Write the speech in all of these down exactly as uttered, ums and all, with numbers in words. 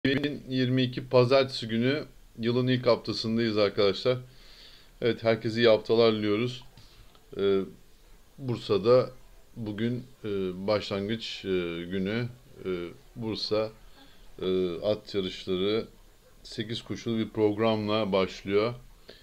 iki bin yirmi iki Pazartesi günü yılın ilk haftasındayız arkadaşlar. Evet, herkese iyi haftalar diliyoruz. Ee, Bursa'da bugün e, başlangıç e, günü. E, Bursa e, at yarışları sekiz koşulu bir programla başlıyor.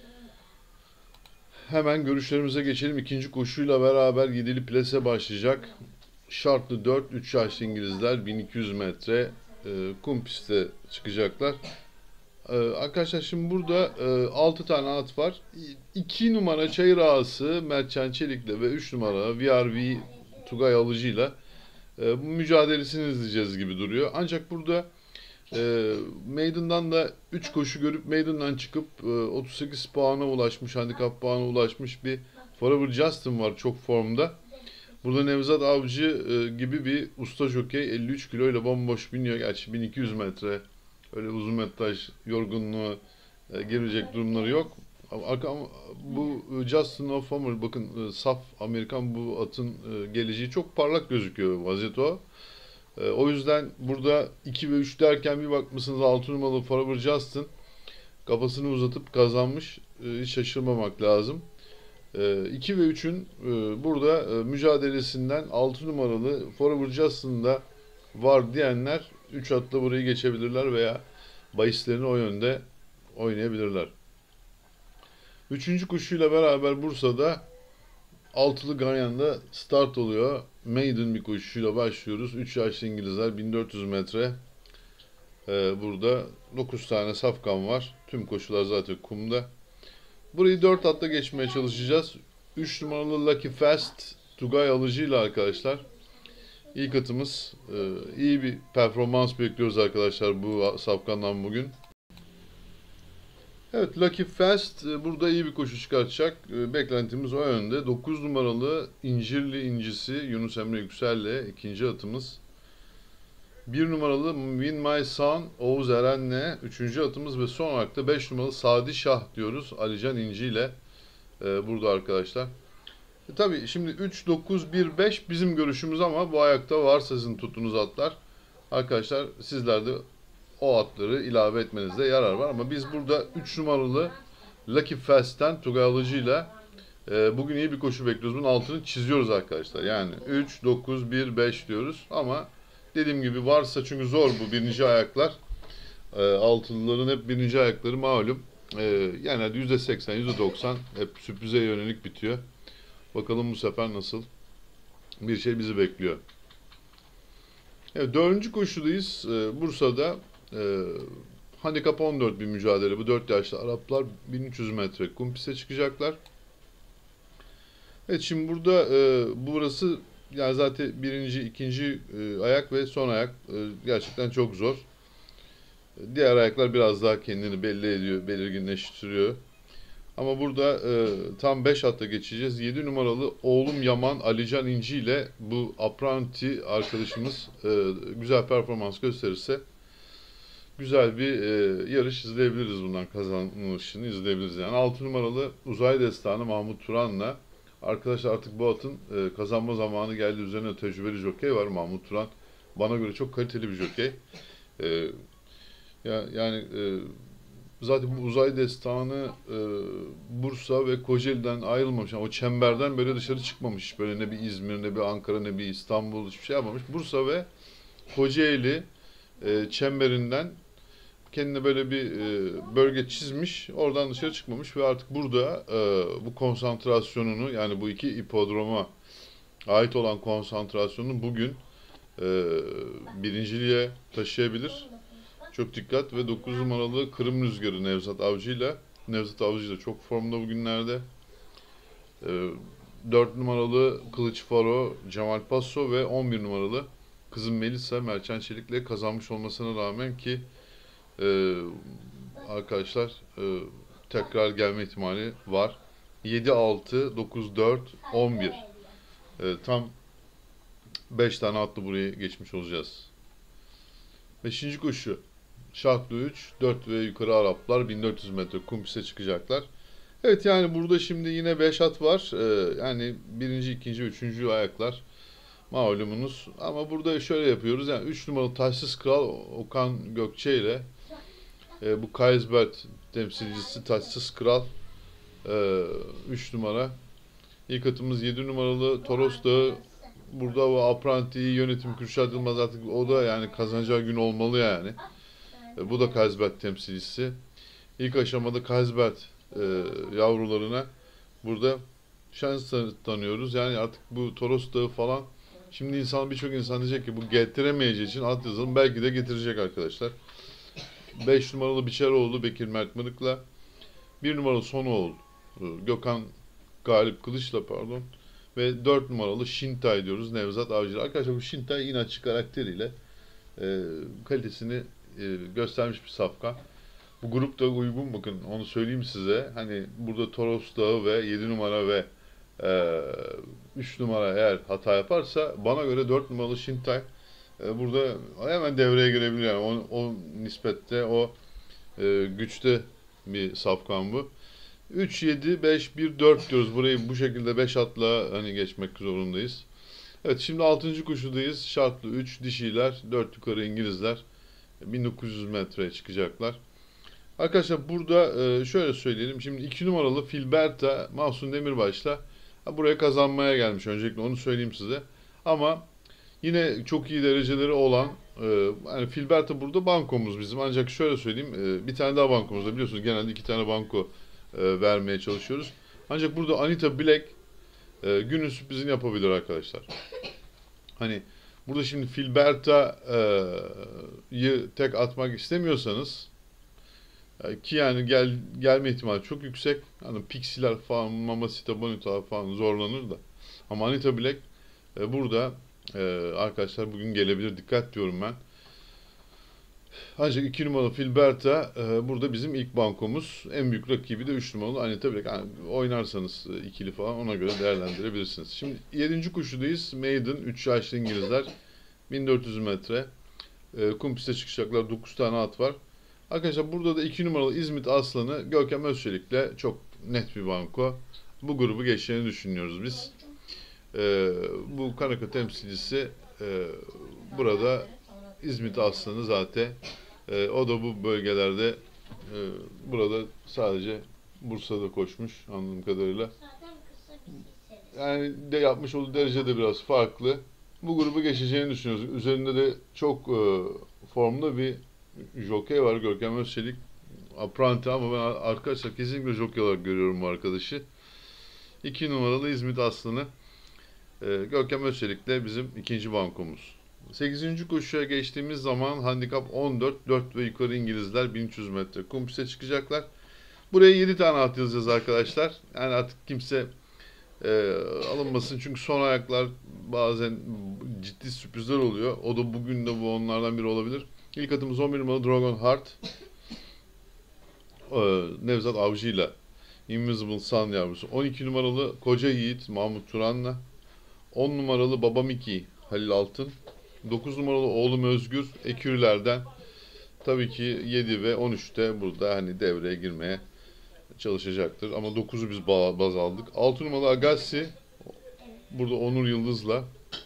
Hemen görüşlerimize geçelim. İkinci koşuyla beraber yedili plase başlayacak. Şartlı dört, üç yaşlı İngilizler bin iki yüz metre e, kum pistte çıkacaklar. Ee, arkadaşlar şimdi burada e, altı tane at var. iki numara Çayır Ağası Mertcan Çelik'le ve üç numara V R V Tugay Alıcı'yla e, bu mücadelesini izleyeceğiz gibi duruyor. Ancak burada e, Maiden'dan da üç koşu görüp Maiden'dan çıkıp e, otuz sekiz puana ulaşmış, handikap puana ulaşmış bir Forever Justin var çok formda. Burada Nevzat Avcı e, gibi bir usta jokey elli üç kiloyla bomboş biniyor. Gerçi bin iki yüz metre öyle uzun metraj yorgunluğu e, girecek durumları yok. Ama, ama bu e, Justin O'Farmer bakın e, saf Amerikan bu atın e, geleceği çok parlak gözüküyor vaziyet o. E, o yüzden burada iki ve üç derken bir bakmışsınız altı numaralı Forever Justin kafasını uzatıp kazanmış. E, hiç şaşırmamak lazım. iki ve üçün burada e, mücadelesinden altı numaralı Forever Justin'da var diyenler üç atla burayı geçebilirler veya bahislerini o yönde oynayabilirler. Üçüncü koşuyla beraber Bursa'da altılı Ganyan'da start oluyor. Maiden bir koşuyla başlıyoruz. üç yaşlı İngilizler bin dört yüz metre. Ee, burada dokuz tane safkan var. Tüm koşular zaten kumda. Burayı dört atla geçmeye çalışacağız. üç numaralı Lucky Fast Tugay Alıcı ile arkadaşlar. İlk atımız. Ee, iyi bir performans bekliyoruz arkadaşlar bu safkandan bugün. Evet, Lucky Fast e, burada iyi bir koşu çıkartacak. E, beklentimiz o yönde. dokuz numaralı İncirli İncisi Yunus Emre Yüksel'le ikinci atımız. bir numaralı Win My Son Oğuz Eren'le üçüncü atımız ve son olarak da beş numaralı Sadi Şah diyoruz Alican İnci ile e, burada arkadaşlar. E, tabii şimdi üç, dokuz, bir, beş bizim görüşümüz ama bu ayakta varsa sizin tuttuğunuz atlar. Arkadaşlar sizler de o atları ilave etmenizde yarar var. Ama biz burada üç numaralı Lucky Fast'ten Tugay Alıcı ile e, bugün iyi bir koşu bekliyoruz. Bunun altını çiziyoruz arkadaşlar. Yani üç, dokuz, bir, beş diyoruz. Ama dediğim gibi varsa çünkü zor bu birinci ayaklar. E, altılıların hep birinci ayakları malum. E, yani yüzde seksen, yüzde doksan hep sürprize yönelik bitiyor. Bakalım bu sefer nasıl bir şey bizi bekliyor. Evet, dördüncü koşudayız. Ee, Bursa'da e, handikap on dört bir mücadele. Bu dört yaşlı Araplar bin üç yüz metre kum piste çıkacaklar. Evet, şimdi burada e, burası yani zaten birinci, ikinci e, ayak ve son ayak e, gerçekten çok zor. Diğer ayaklar biraz daha kendini belli ediyor, belirginleştiriyor. Ama burada e, tam beş hatta geçeceğiz. yedi numaralı Oğlum Yaman Alican İnci ile bu apranti arkadaşımız e, güzel performans gösterirse güzel bir e, yarış izleyebiliriz, bundan kazanılışını izleyebiliriz. Yani altı numaralı Uzay Destanı Mahmut Turan'la arkadaşlar artık bu atın e, kazanma zamanı geldi. Üzerine tecrübeli jokey var Mahmut Turan. Bana göre çok kaliteli bir jokey. E, ya, yani e, zaten bu uzay destanı e, Bursa ve Kocaeli'den ayrılmamış. Yani o çemberden böyle dışarı çıkmamış. Böyle ne bir İzmir, ne bir Ankara, ne bir İstanbul hiçbir şey yapmamış. Bursa ve Kocaeli e, çemberinden kendine böyle bir e, bölge çizmiş. Oradan dışarı çıkmamış ve artık burada e, bu konsantrasyonunu yani bu iki hipodroma ait olan konsantrasyonunu bugün e, birinciliğe taşıyabilir. Çok dikkat ve dokuz numaralı Kırım Rüzgarı Nevzat Avcı ile Nevzat Avcı da çok formda bugünlerde. Ee, dört numaralı Kılıç Faro Cemal Passo ve on bir numaralı kızım Melisa Merçan Çelik'le kazanmış olmasına rağmen ki e, arkadaşlar e, tekrar gelme ihtimali var. yedi altı, dokuz dört, on bir. E, tam beş tane atlı buraya geçmiş olacağız. Beşinci koşu. Şartlı üç, dört ve yukarı Araplar bin dört yüz metre kum piste çıkacaklar. Evet, yani burada şimdi yine beş at var. Ee, yani birinci, ikinci, üçüncü ayaklar. Malumunuz. Ama burada şöyle yapıyoruz. Yani üç numaralı Taçsız Kral Okan Gökçe ile e, bu Kaysbert temsilcisi Taçsız Kral e, üç numara. İlk atımız yedi numaralı Toros Dağı. Burada o apranti yönetim Kürşat Yılmaz, artık o da yani kazanacağı gün olmalı yani. E, bu da Kaysbert temsilcisi. İlk aşamada Kaysbert e, yavrularına burada şans tanıyoruz. Yani artık bu Toros Dağı falan, şimdi insan, birçok insan diyecek ki bu getiremeyeceği için alt yazalım. Belki de getirecek arkadaşlar. beş numaralı Biçeroğlu Bekir Mert Mırık'la, bir numaralı Sonoğlu Gökhan Galip Kılıç'la pardon, ve dört numaralı Şintay diyoruz Nevzat Avcı. Arkadaşlar bu Şintay inatçı karakteriyle e, kalitesini e, göstermiş bir safkan. Bu grupta uygun, bakın onu söyleyeyim size. Hani burada Toros Dağı ve yedi numara ve e, üç numara eğer hata yaparsa, bana göre dört numaralı Şintay e, burada hemen devreye girebilir. Yani o, o nispette, o e, güçte bir safkan bu. üç, yedi, beş, bir, dört diyoruz. Burayı bu şekilde beş atla hani geçmek zorundayız. Evet, şimdi altıncı koşudayız. Şartlı üç dişiler, dört yukarı İngilizler. bin dokuz yüz metreye çıkacaklar. Arkadaşlar burada e, şöyle söyleyelim. Şimdi iki numaralı Filberta Mahsun Demirbaş'la buraya kazanmaya gelmiş. Öncelikle onu söyleyeyim size. Ama yine çok iyi dereceleri olan e, yani Filberta burada bankomuz bizim. Ancak şöyle söyleyeyim. E, bir tane daha bankomuz da, biliyorsunuz genelde iki tane banko e, vermeye çalışıyoruz. Ancak burada Anita Black e, günün sürprizini yapabilir arkadaşlar. Hani burada şimdi Filberta'yı tek atmak istemiyorsanız, ki yani gel gelme ihtimali çok yüksek. Hani Pixiler falan, Mamacita Bonita falan zorlanır da. Ama Anita Black e, burada e, arkadaşlar bugün gelebilir. Dikkat diyorum ben. Ancak iki numaralı Filberta e, burada bizim ilk bankomuz. En büyük rakibi de üç numaralı Anita Black. Yani oynarsanız e, ikili falan, ona göre değerlendirebilirsiniz. Şimdi yedinci koşudayız. Maiden üç yaşlı İngilizler. bin dört yüz metre. E, kum piste çıkacaklar. dokuz tane at var. Arkadaşlar burada da iki numaralı İzmit Aslanı Görkem Özçelik'le çok net bir banko. Bu grubu geçeceğini düşünüyoruz biz. Ee, bu Kanaka temsilcisi e, burada İzmit Aslanı zaten. E, o da bu bölgelerde e, burada sadece Bursa'da koşmuş anladığım kadarıyla. Yani de yapmış olduğu derece de biraz farklı. Bu grubu geçeceğini düşünüyoruz. Üzerinde de çok e, formda bir jokey var, Görkem Özçelik. Apranti, ama ben arkadaşlar kesinlikle jokey olarak görüyorum bu arkadaşı. iki numaralı İzmit Aslanı e, Görkem Özçelik'le bizim ikinci bankomuz. sekizinci koşuya geçtiğimiz zaman handikap on dört, dört ve yukarı İngilizler bin üç yüz metre kum piste çıkacaklar. Buraya yedi tane at yazacağız arkadaşlar. Yani artık kimse e, alınmasın, çünkü son ayaklar bazen ciddi sürprizler oluyor. O da bugün de bu onlardan biri olabilir. İlk atımız on bir numaralı Dragon Heart. Ee, Nevzat Avcı'yla Invisible Sun yavrusu. on iki numaralı Koca Yiğit Mahmut Turan'la. on numaralı Baba Miki Halil Altın. dokuz numaralı Oğlum Özgür Ekürler'den. Tabii ki yedi ve on üçte burada hani devreye girmeye çalışacaktır. Ama dokuzu biz baz aldık. altı numaralı Agassi burada Onur Yıldız'la.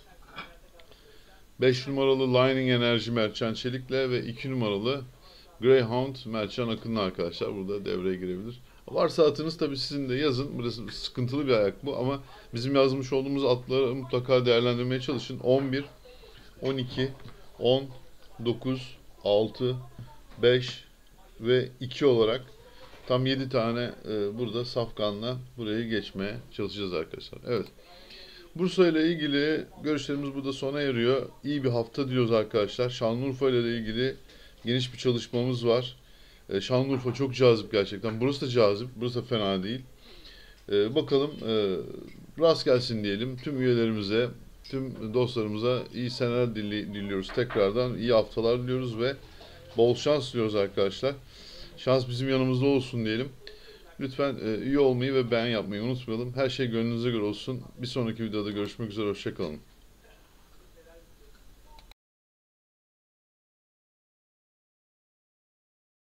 beş numaralı Lining Enerji Mertcan Çelik'le ve iki numaralı Greyhound Mertcan Akın'la arkadaşlar burada devreye girebilir. Varsa atınız tabii sizin de yazın. Burası sıkıntılı bir ayak bu, ama bizim yazmış olduğumuz atları mutlaka değerlendirmeye çalışın. on bir, on iki, on, dokuz, altı, beş ve iki olarak tam yedi tane e, burada safkanla burayı geçmeye çalışacağız arkadaşlar. Evet. Bursa ile ilgili görüşlerimiz burada sona eriyor. İyi bir hafta diliyoruz arkadaşlar. Şanlıurfa ile ilgili geniş bir çalışmamız var. Ee, Şanlıurfa çok cazip gerçekten. Burası da cazip. Burası da fena değil. Ee, bakalım e, rast gelsin diyelim. Tüm üyelerimize, tüm dostlarımıza iyi seneler dili, diliyoruz. Tekrardan iyi haftalar diliyoruz ve bol şans diliyoruz arkadaşlar. Şans bizim yanımızda olsun diyelim. Lütfen e, üye olmayı ve beğen yapmayı unutmayalım. Her şey gönlünüze göre olsun. Bir sonraki videoda görüşmek üzere. Hoşça kalın.